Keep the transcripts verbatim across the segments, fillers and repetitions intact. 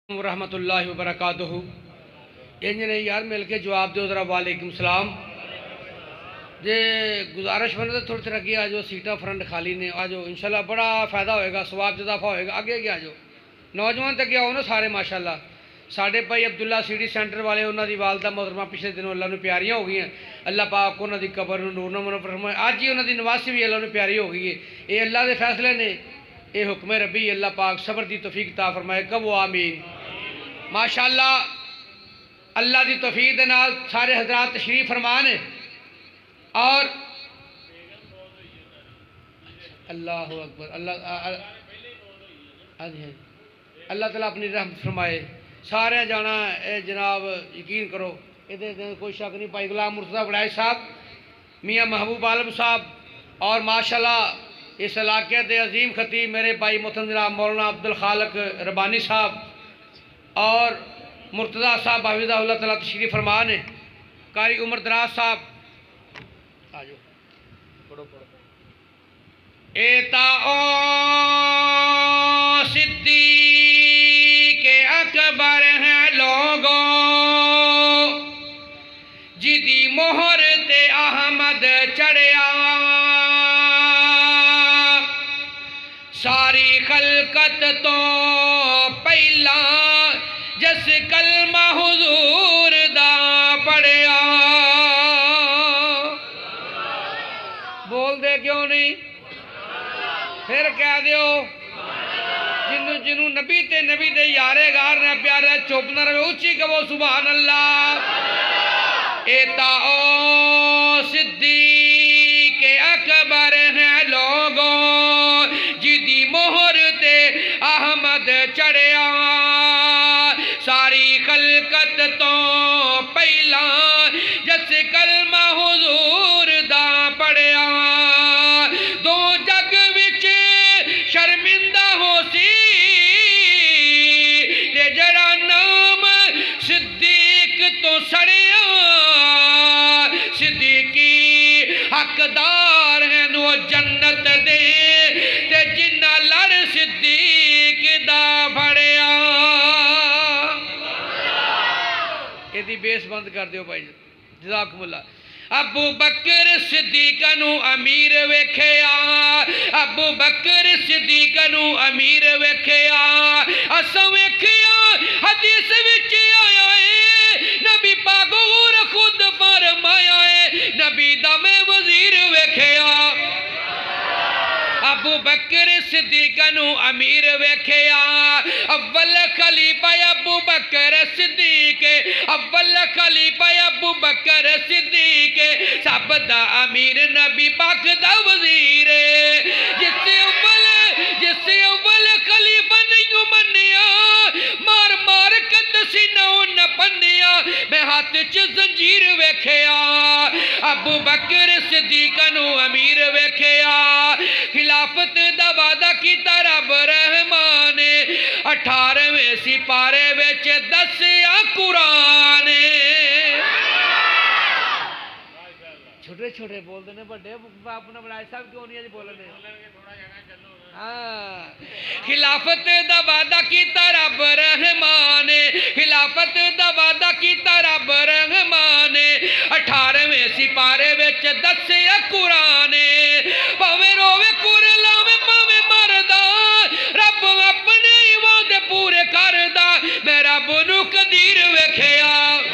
ورحمۃ اللہ وبرکاتہ انجنے یار مل کے جواب دو ذرا وعلیکم السلام جے گزارش بنے تھوڑی طرح کی آجو سیٹا فرنٹ خالی نے آجو انشاءاللہ بڑا فائدہ ہوئے گا ثواب اضافہ ہوئے گا آگے گیا آجو نوجوان تک گیا ہو نا سارے ماشاءاللہ ساڑھے پائی عبداللہ سیڈی سینٹر والے انہوں دی والدہ محترمہ پچھلے دنوں اللہ نے پیاریاں ہو گئی ہیں اللہ پاک انہوں دی قبر نور نور فرمائے آج ہی انہوں دی نواسی بھی اللہ نے پیاری ہو گئی ہے اے اللہ دے فیصلے نے اے حکم ربی اللہ پاک صبر دی توفیق عطا فرمائے کب وہ آمین ماشاءاللہ اللہ دی توفیق دے نال سارے حضرات تشریف فرمان ہیں اور اللہ اکبر اللہ اللہ تعالیٰ اپنی رحمت فرمائے سارے جانا اے جناب یقین کرو ادھر کوئی شک نہیں پائی غلام مرتضیٰ بڑائی صاحب میاں محبوب عالم صاحب اور ماشاءاللہ اس علاقے دے عظیم خطیب میرے بھائی محترم جناب مولانا عبدالخالق ربانی صاحب اور مرتضیٰ صاحب حفظہ اللہ تعالیٰ تشریف فرمان ہے قاری عمر دراز صاحب آجو پڑھو پڑھو ایتا او صدیق اکبر ہیں لوگوں جدی مہر تے احمد چڑھیا ساری خلقت تو پہلا جس کلمہ حضور دا پڑھیا بول دے کیوں نہیں پھر کہہ دیو جنہوں جنہوں نبی تے نبی دے یارے گار نے پیارے چوپنا رہے اچھی کہو سبحان اللہ ایتا او صدیق اکبر ہیں لوگوں جدی مہر تے احمد چڑھیا ساری خلقت تو پہلا جس کلمہ حضور دا پڑھیا دو جگ وچ شرمندہ ہو سی تے جڑا نام صدیق تو سڑیا صدیقی حقدار ہیں نو جنت دے تے جنہ لڑ صدیق دا بھڑیا یہ بیس بند کر دیو بھائی جزاکم اللہ ابو بکر صدیق نو امیر ویکھیا ابو بکر صدیق نو امیر ویکھیا اساں ویکھیا حدیث وچ آیا ہے نبی پاک غور خود فرمایا ہے نبی دا میں وزیر ویکھیا ابو بکر صدیق نو امیر ویکھیا اول خلیفہ ابو بکر صدیق اول خلیفہ ابو بکر صدیق سب دا امیر نبی پاک دا وزیر جس سے اول جس سے اول خلیفہ نہیں منیا مار مار کدسی نو نپنیا میں ہاتھ چ زنجیر ویکھیا ابو بکر صدیق نو امیر ویکھیا خلافت دا وعدہ کیتا رب رحمان اٹھارویں سپارے وچ دسیا قرآن چھوٹے چھوٹے بول دینے بڑے اپنا بڑائی صاحب کیوں نہیں ہے جی بولنے خلافت دا وعدہ کیتا رب رحمان خلافت دا وعدہ کیتا رب رحمان اٹھارویں سپارے وچ دسیا قرآن پاویں روے کر لاویں پاویں مردا رب اپنے وعدے پورے کردا میں رب نو قدیر ویکھیا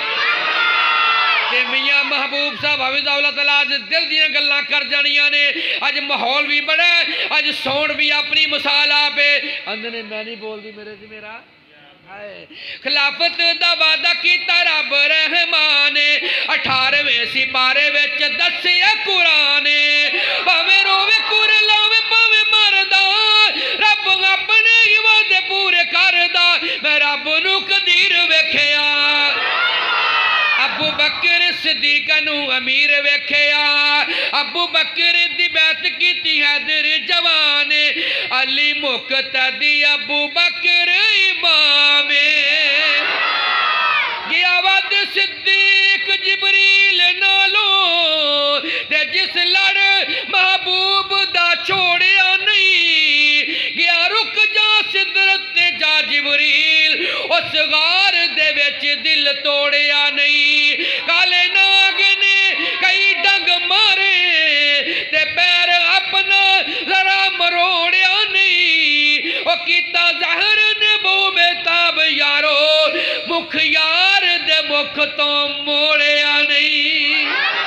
میاں محبوب صاحب حفظہ اللہ تعالیٰ آج دل دیاں گلاں کر جانیاں نے آج ماحول بھی بڑا ہے آج سونڈ بھی اپنی مثال آپے اندھنے میں نہیں بول دی میرے سے میرا خلافت دا وعدہ کیتا رب رحمان اٹھارویں سپارے وچ دسیا قرآن پاویں روے کر لاویں پاویں مردا رب اپنے ہی وعدے پورے کردا میں رب نو قدیر ویکھیا ابو بکر صدیق نو امیر ویکھیا ابو بکر دی بیعت کیتی حیدر جوان علی مقتدی ابو بکر امام گیا ود صدیق جبریل نالو تے جس لڑ محبوب دا چھوڑیا نہیں گیا رک جا صدرت جا جبریل او اس غار دے وچ دل توڑیا نہیں کالے ناگ نے کئی ڈنگ مارے تے پیر اپنا ذرا مروڑیا نہیں او کیتا زہر نے بو بے تاب یارو مکھ یار دے مکھ تو موڑیا نہیں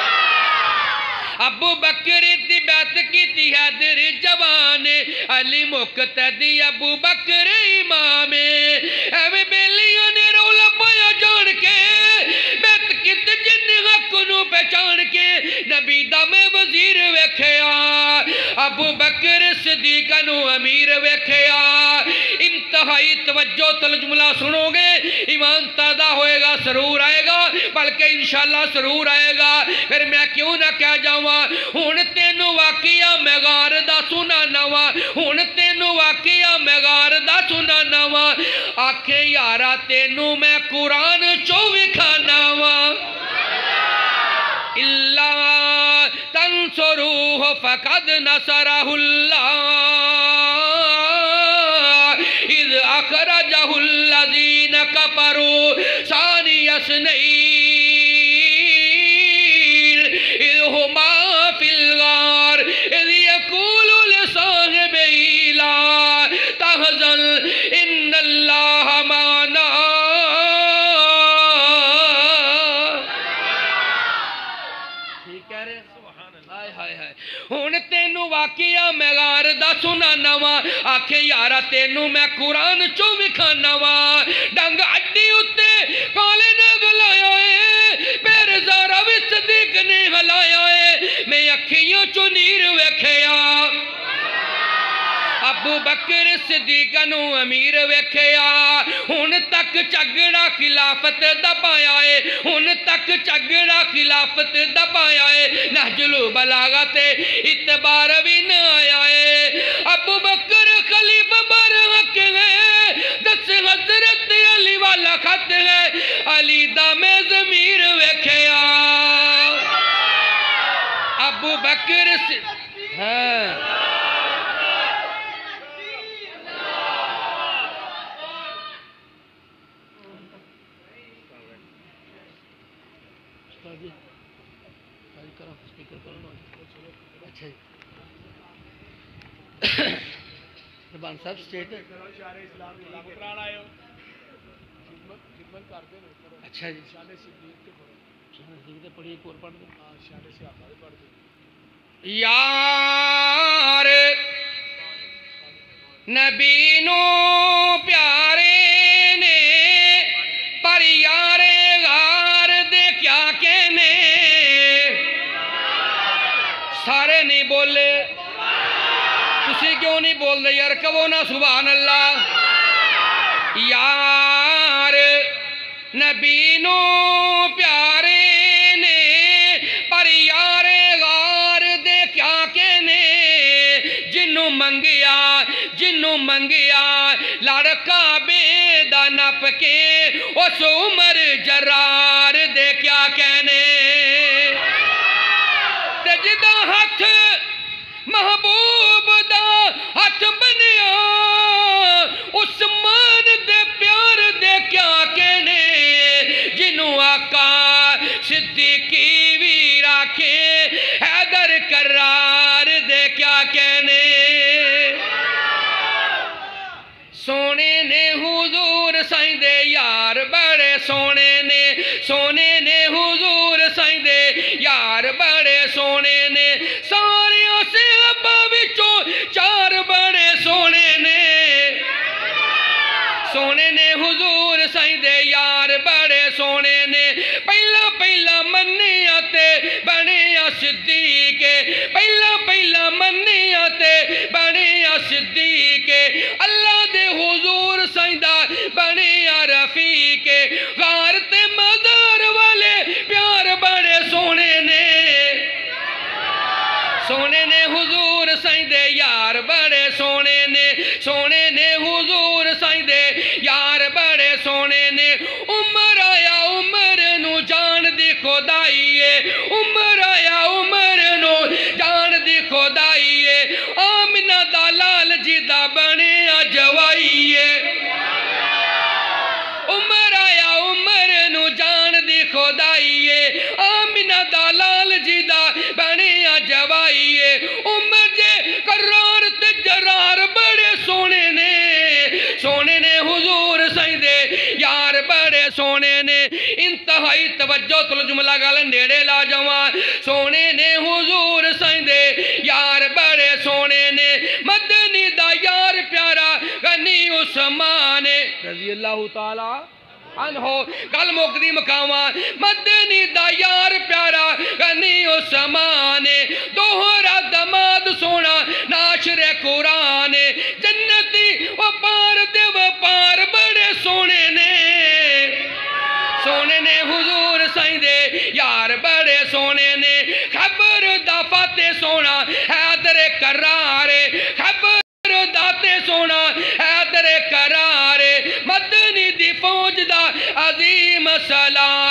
ابو بکر دی بیعت کی حیدر جوان علی مقتدی ابو بکر امام ایویں بیلیاں نے رولا پایا جان کے بیعت کیت جن حق نو پہچان کے نبی دا میں وزیر ویکھیا ابو بکر صدیق نو امیر ویکھیا انتہائی توجہ ترجمہ سنو گے ایمان تازہ ہوئے گا سرور آئے گا بلکہ انشاءاللہ سرور آئے گا پھر میں کیوں نہ کہہ جاؤں ہون تینو واقعہ میں غار دا سنا نوا ہون تینو واقعہ میں غار دا سنا نوا آکھے یارا تینو میں قرآن چووی کھاناوا اللہ تنصروہ فقد نصرہ اللہ اذ اخرجہ الذین کفروا ثانی اثنین اذ ہما فی الغار اذ یقول لصاحبہ لا تحزن ان اللہ معنا ٹھیک کہہ رہے ہائے ہائے ہائے ہون تینو واقعہ میں غار دا سنا نوا آکھے یارا تینو میں قرآن چو وکھانوا ڈنگ اڈی اتے کالے نہ گلایا ہے پیر زارا بھی صدیق نے ہلایا ہے میں اکھیوں چو نیر ویکھیا ابو بکر صدیق نو امیر ویکھیا ہن تک چگڑا خلافت دبایا ہے ہن تک چگڑا خلافت دبایا ہے نہج البلاغہ اعتبار بھی نہ آیا ہے ابو بکر خلیفہ برحق ہے دس حضرت علی والا خط ہے علی دا میں ضمیر ویکھیا ابو بکر ہاں اچھا ربان صاحب سٹیٹ اچھا جی پڑھی ایک اور پڑھ دیں یار نبی نو پیارے نے پر یار غار دے کیا کہنے سارے نہیں بولے تسی کیوں نہیں بول دے یار کہو نا سبحان اللہ یار نبی نو پیارے نے پر یار غار دے کیا کہنے جنوں منگیا جنوں منگیا لڑکا بے دا نپ کے اس عمر جرار دے کیا کہنے جدا ہاتھ محبوب دا ہاتھ بنیا عثمان دے پیار دے کیا کہنے جنوں آقا صدیقی بھی راکھے حیدر کرار دے کیا کہنے سونے نے حضور سائیں دے یار بڑے سونے نے سونے نے حضور سائیں دے یار بڑے سونے نے ساریاں سے ابا وچوں چار بڑے سونے نے سونے نے حضور سائیں دے یار بڑے سونے نے پہلا پہلا منیا تے بنیا صدیق پہلا پہلا منیا تے بنیا صدیق اللہ دے حضور سائیں دا بنیا رفیق غار تے مزار والے پیار بڑے سونے نے سونے نے حضور سائیں دے یار بڑے سونے نے سونے نے حضور سائیں دے یار بڑے سونے نے عمر آیا عمر نو جان دی خدائی ہے عمر آیا عمر نو جان دی خدائی ہے آمنہ دا لال جی دا بنے جوائی ہے خدائیے آمینہ دا لال جی دا بنیا جوائیے عمر جے قرار تے جرار بڑے سونے نے سونے نے حضور سائیں دے یار بڑے سونے نے انتہائی توجہ تلو جملہ گل نیڑے لا جوان سونے نے حضور سائیں دے یار بڑے سونے نے مدنی دا یار پیارا غنی عثمان رضی اللہ تعالی عنہ گل مقدی مقامان مدنی دا یار پیارا غنی عثمان دوہرا دماد سونا ناشر قرآن جنتی و پار دے و پار بڑے سونے نے سونے نے حضور سائیں دے یار بڑے سونے نے خبر دا فاتح سونا حیدر قرار خبر داتے سونا حیدر قرار مدنی دی فوج دا عظیم سلام